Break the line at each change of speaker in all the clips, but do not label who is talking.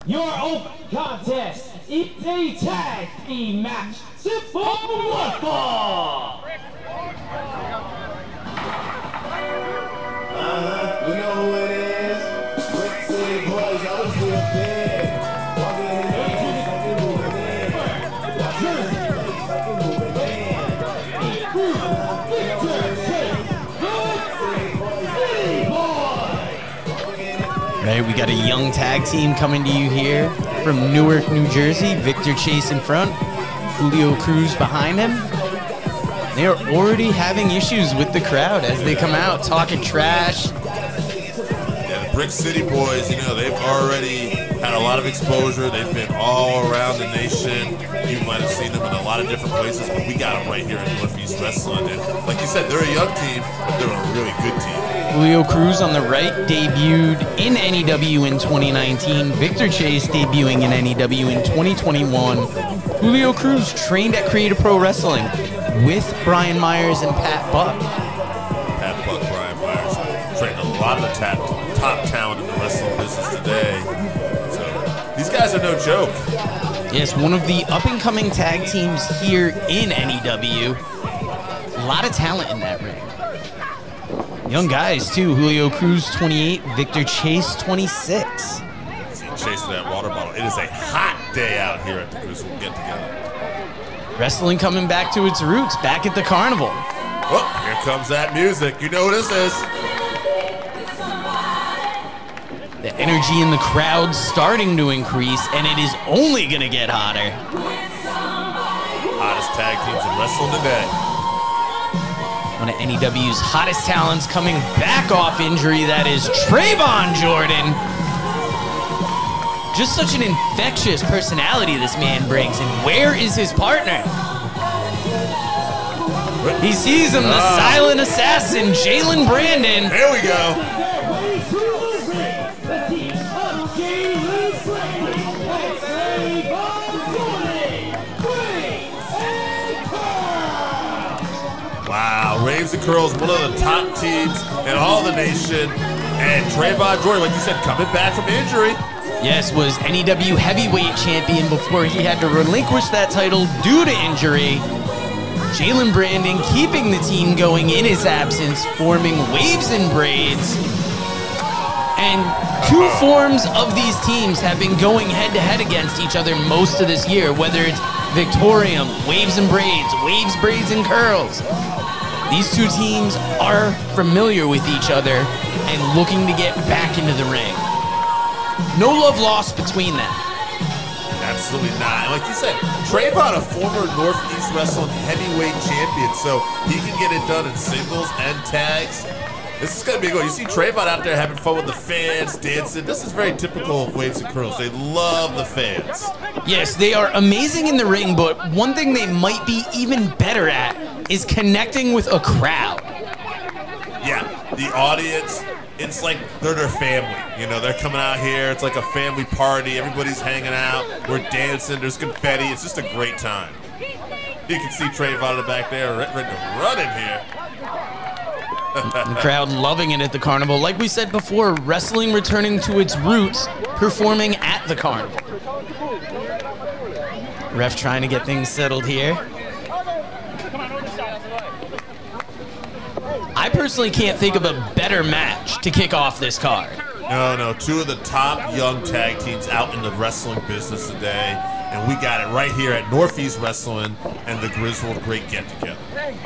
Your open contest is a tag team match. Simple one fall.
You know who it is? Brick City Boyz. I was real big. Walking in the place, fucking moving in. Walking in the place, fucking moving in.
Right, we got a young tag team coming to you here from Newark, New Jersey. Victor Chase in front, Julio Cruz behind him. They are already having issues with the crowd as they come out talking trash.
Yeah, the Brick City Boyz, you know, they've already had a lot of exposure. They've been all around the nation. You might have seen them in a lot of different places, but we got them right here in Northeast Wrestling. And like you said, they're a young team, but they're a really good team.
Julio Cruz on the right debuted in NEW in 2019. Victor Chase debuting in NEW in 2021. Julio Cruz trained at Creative Pro Wrestling with Brian Myers and Pat Buck.
Pat Buck, Brian Myers, trained a lot of the top talent in the wrestling business today. So these guys are no joke.
Yes, one of the up-and-coming tag teams here in NEW. A lot of talent in that ring. Young guys, too. Julio Cruz, 28. Victor Chase, 26.
Chasing that water bottle. It is a hot day out here at the Griswold Get Together.
Wrestling coming back to its roots, back at the carnival.
Oh, here comes that music. You know what this is.
The energy in the crowd starting to increase, and it is only going to get hotter.
Hottest tag teams in wrestling today.
One of NEW's hottest talents coming back off injury, that is Traevon Jordan. Just such an infectious personality this man brings, and where is his partner? He sees him, the silent assassin, Jaelyn Brandon.
Here we go. Wow, Raves and Curls, one of the top teams in all the nation. And Traevon Jordan, like you said, coming back from injury.
Yes, was NEW heavyweight champion before he had to relinquish that title due to injury. Jaelyn Brandon keeping the team going in his absence, forming Waves and Braids. And two forms of these teams have been going head-to-head against each other most of this year, whether it's Victorium, Waves and Braids, Waves, Braids, and Curls. These two teams are familiar with each other and looking to get back into the ring. No love lost between them.
Absolutely not. And like you said, Traevon, a former Northeast Wrestling heavyweight champion, so he can get it done in singles and tags. This is going to be good. You see Traevon out there having fun with the fans, dancing. This is very typical of Waves and Curls. They love the fans.
Yes, they are amazing in the ring, but one thing they might be even better at is connecting with a crowd.
Yeah, the audience, it's like they're their family. You know, they're coming out here. It's like a family party. Everybody's hanging out. We're dancing. There's confetti. It's just a great time. You can see Traevon in the back there ready to run in here.
The crowd loving it at the carnival. Like we said before, wrestling returning to its roots, performing at the carnival. Ref trying to get things settled here. I personally can't think of a better match to kick off this card.
No, two of the top young tag teams out in the wrestling business today, and we got it right here at Northeast Wrestling and the Griswold Great Get Together.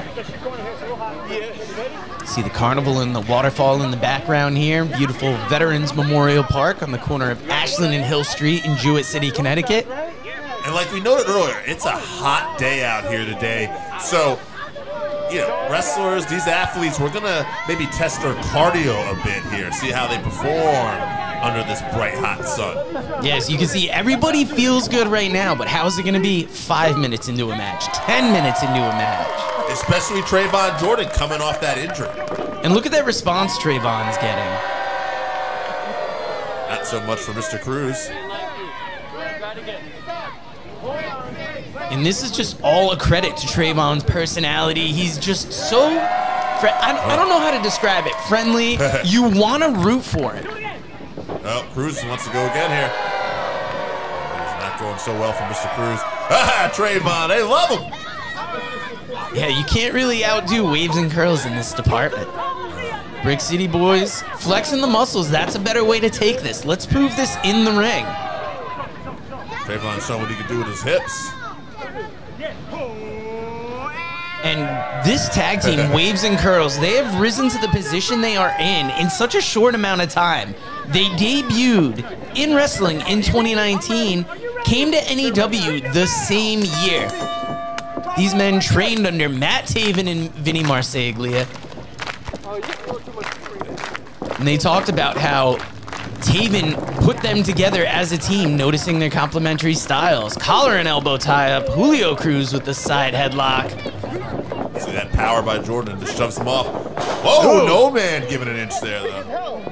See the carnival and the waterfall in the background here. Beautiful Veterans Memorial Park on the corner of Ashland and Hill Street in Jewett City, Connecticut.
And like we noted earlier, it's a hot day out here today. So, you know, wrestlers, these athletes, we're going to maybe test their cardio a bit here, see how they perform under this bright, hot sun.
Yes, you can see everybody feels good right now, but how is it going to be 5 minutes into a match, 10 minutes into a match?
Especially Traevon Jordan coming off that injury.
And look at that response Traevon's getting.
Not so much for Mr. Cruz.
And this is just all a credit to Traevon's personality. He's just so, I don't know how to describe it, friendly. You want to root for him.
Oh, Cruz wants to go again here. going so well for Mr. Cruz. Ah, Traevon, they love him.
Yeah, you can't really outdo waves and curls in this department. Brick City boys, flexing the muscles, that's a better way to take this. Let's prove this in the ring.
Traevon showing what he can do with his hips.
And this tag team, Waves and Curls, they have risen to the position they are in such a short amount of time. They debuted in wrestling in 2019, came to NEW the same year. These men trained under Matt Taven and Vinny Marseglia. And they talked about how Taven put them together as a team, noticing their complementary styles. Collar and elbow tie-up, Julio Cruz with the side headlock.
See that power by Jordan, just shoves him off. Whoa, no man giving an inch there, though.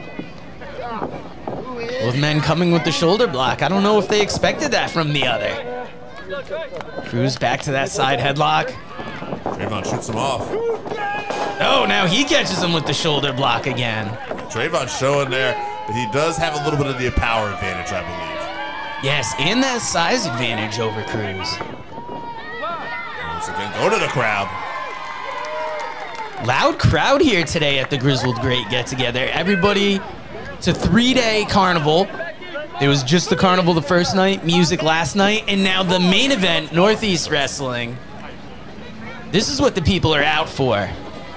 Both men coming with the shoulder block. I don't know if they expected that from the other. Cruz back to that side headlock.
Traevon shoots him off.
Oh, now he catches him with the shoulder block again.
Traevon showing there that he does have a little bit of the power advantage, I believe.
Yes, and that size advantage over Cruz.
Once again, go to the crowd.
Loud crowd here today at the Griswold Great Get Together. Everybody, it's a 3-day carnival. There was just the carnival the first night, music last night, and now the main event, Northeast Wrestling. This is what the people are out for.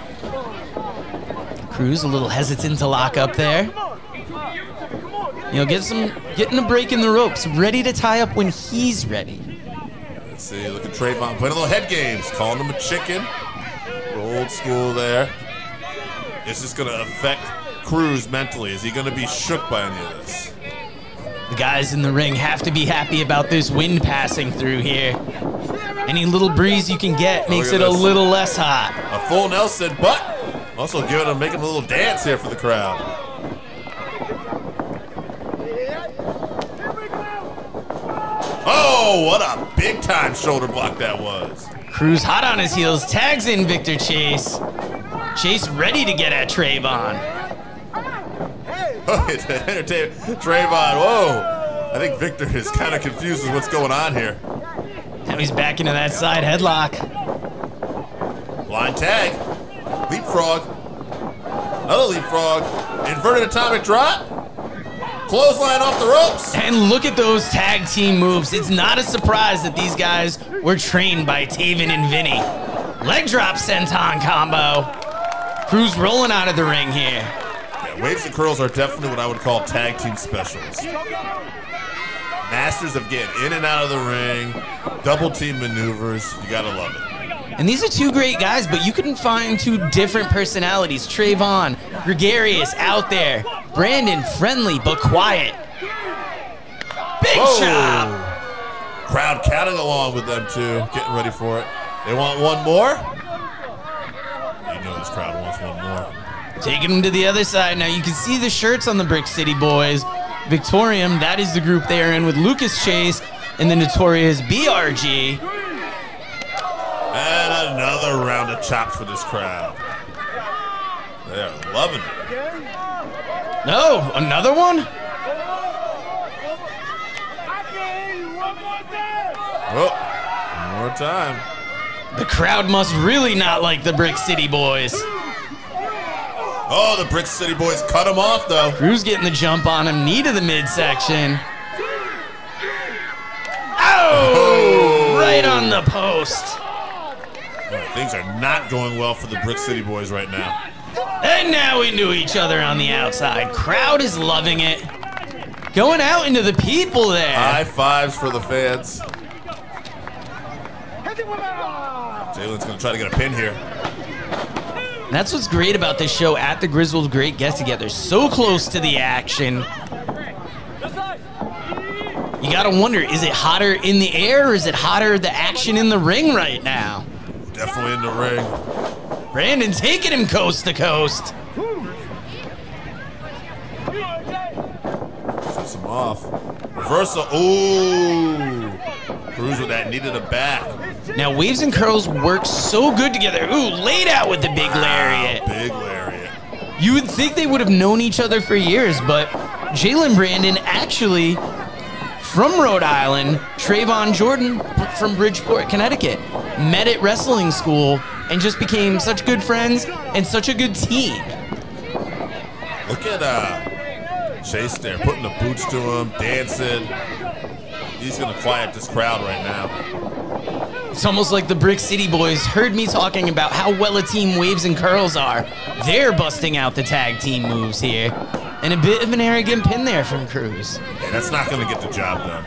Cruz a little hesitant to lock up there. You know, getting a break in the ropes, ready to tie up when he's ready.
Let's see, look at Traevon playing a little head games, calling him a chicken. Old school there. Is this gonna affect Cruz mentally? Is he gonna be shook by any of this?
The guys in the ring have to be happy about this wind passing through here. Any little breeze you can get makes it a little less hot.
A full Nelson, but also making a little dance here for the crowd. Oh, what a big time shoulder block that was.
Cruz hot on his heels, tags in Victor Chase. Chase ready to get at Traevon.
Oh, it's entertainment. Traevon, whoa. I think Victor is kind of confused with what's going on here.
Now he's back into that side headlock.
Blind tag. Leapfrog. Another leapfrog. Inverted atomic drop. Clothesline off the ropes.
And look at those tag team moves. It's not a surprise that these guys were trained by Taven and Vinny. Leg drop senton combo. Cruz rolling out of the ring here.
Yeah, Waves and Curls are definitely what I would call tag team specialists. Masters of getting in and out of the ring, double team maneuvers. You gotta love it.
And these are two great guys, but you can find two different personalities. Traevon, gregarious, out there. Brandon, friendly but quiet. Big chop.
Crowd counting along with them too, getting ready for it. They want one more. You know this crowd wants one more.
Taking them to the other side. Now you can see the shirts on the Brick City boys. Victorium, that is the group they are in with Lucas Chase and the notorious BRG.
And another round of chops for this crowd. They are loving it.
No, another one?
Oh, one more time.
The crowd must really not like the Brick City boys.
Oh, the Brick City boys cut him off, though.
Cruz getting the jump on him, knee to the midsection. Oh, right on the post.
Things are not going well for the Brick City boys right now.
And now into each other on the outside. Crowd is loving it. Going out into the people there.
High fives for the fans. Jaelyn's going to try to get a pin here.
And that's what's great about this show at the Griswold Great Get Together. So close to the action. You got to wonder, is it hotter in the air or is it hotter the action in the ring right now?
Definitely in the ring.
Brandon taking him coast to coast.
Sets him off. Reversal. Ooh. Cruz with that knee to the back.
Now, Waves and Curls work so good together. Ooh, laid out with the big lariat.
Big lariat.
You would think they would have known each other for years, but Jaelyn Brandon actually from Rhode Island, Traevon Jordan from Bridgeport, Connecticut, met at wrestling school and just became such good friends and such a good team.
Look at Chase there, putting the boots to him, dancing. He's gonna quiet this crowd right now.
It's almost like the Brick City Boys heard me talking about how well a team Waves and Curls are. They're busting out the tag team moves here. And a bit of an arrogant pin there from Cruz.
Yeah, that's not gonna get the job done.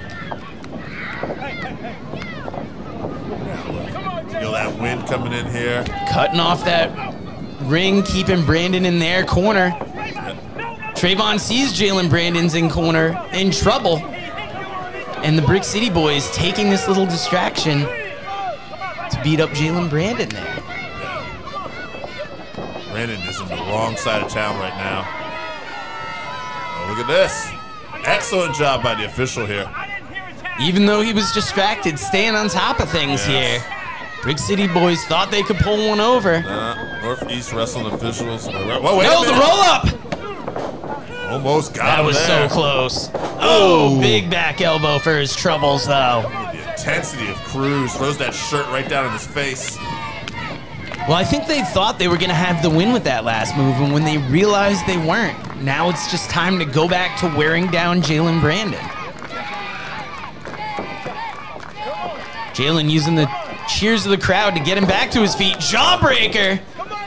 Feel that wind coming in here.
Cutting off that ring, keeping Brandon in their corner. Traevon sees Jaelyn Brandon's in trouble. And the Brick City Boys taking this little distraction to beat up Jaelyn Brandon there.
Brandon is on the wrong side of town right now. Oh, look at this. Excellent job by the official here.
Even though he was distracted, staying on top of things here. Brick City Boys thought they could pull one over.
Northeast wrestling officials. Whoa, wait
no, the roll up!
Almost got
that
him
was
there.
so close. Oh, big back elbow for his troubles, though.
The intensity of Cruz throws that shirt right down in his face.
Well, I think they thought they were going to have the win with that last move, and when they realized they weren't, now it's just time to go back to wearing down Jaelyn Brandon. Jaelyn using the cheers of the crowd to get him back to his feet. Jawbreaker!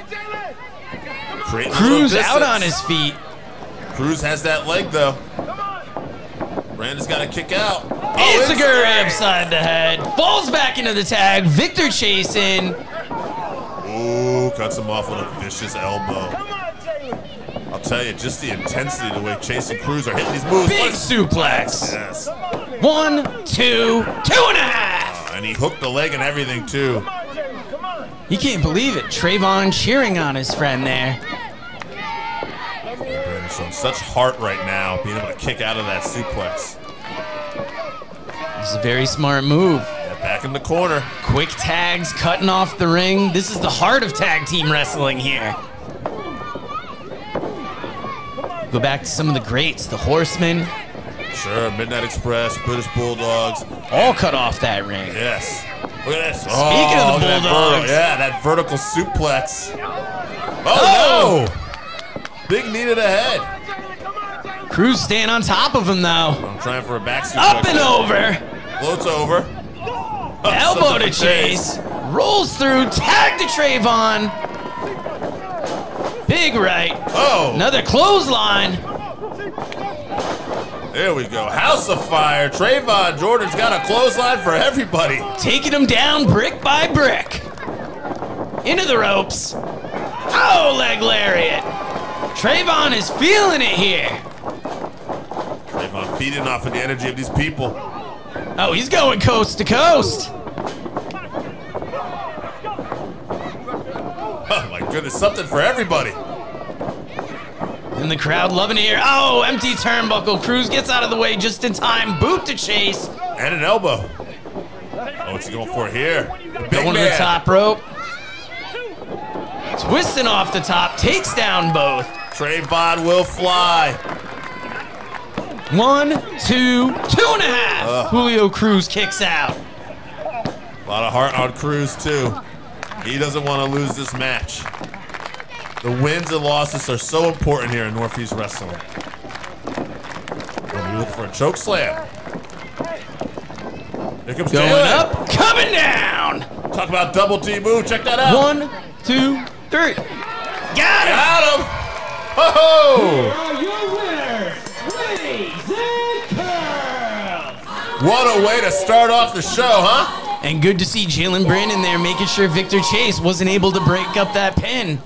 Cruz out on his feet.
Cruz has that leg, though. Brandon's got to kick out.
It's a rib side to head. Falls back into the tag. Victor chasing.
Ooh, cuts him off with a vicious elbow. I'll tell you, just the intensity, the way Chase and Cruz are hitting these moves.
Big suplex.
Yes.
1, 2, 2.5.
And he hooked the leg and everything, too.
You can't believe it. Traevon cheering on his friend there.
Brandon's showing such heart right now, being able to kick out of that suplex.
It's a very smart move.
Yeah, back in the corner.
Quick tags, cutting off the ring. This is the heart of tag team wrestling here. Go back to some of the greats, the Horsemen.
Sure, Midnight Express, British Bulldogs.
All cut off that ring.
Yes. Look at this.
Speaking of the Bulldogs.
That vertical suplex. Oh, no! Big knee to the head.
Cruz staying on top of him, though.
I'm trying for a back suplex.
Up and over.
Floats over.
Elbow to Chase. Rolls through. Tag to Traevon. Big right.
Oh.
Another clothesline.
There we go. House of Fire. Traevon Jordan's got a clothesline for everybody.
Taking him down brick by brick. Into the ropes. Oh, leg lariat. Traevon is feeling it here.
Traevon feeding off of the energy of these people.
Oh, he's going coast to coast.
Oh my goodness, something for everybody.
And the crowd loving it here. Oh, empty turnbuckle. Cruz gets out of the way just in time. Boot to Chase.
And an elbow. Oh, what's he going for here?
Going to the top rope. Twisting off the top. Takes down both.
Traevon will fly.
1, 2, 2.5. Julio Cruz kicks out.
A lot of heart on Cruz, too. He doesn't want to lose this match. The wins and losses are so important here in Northeast Wrestling. We're looking for a choke slam. Here comes
Going
Jaelyn.
up, coming down.
Talk about double T move. Check that out.
1, 2, 3. Got him.
Got him. Oh!
Are your winners, Boyz and Curls.
What a way to start off the show, huh?
And good to see Jaelyn Brandon there making sure Victor Chase wasn't able to break up that pin.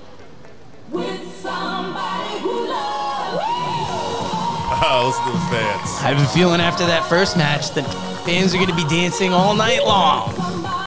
Oh, listen to the fans.
I have a feeling after that first match, the fans are going to be dancing all night long.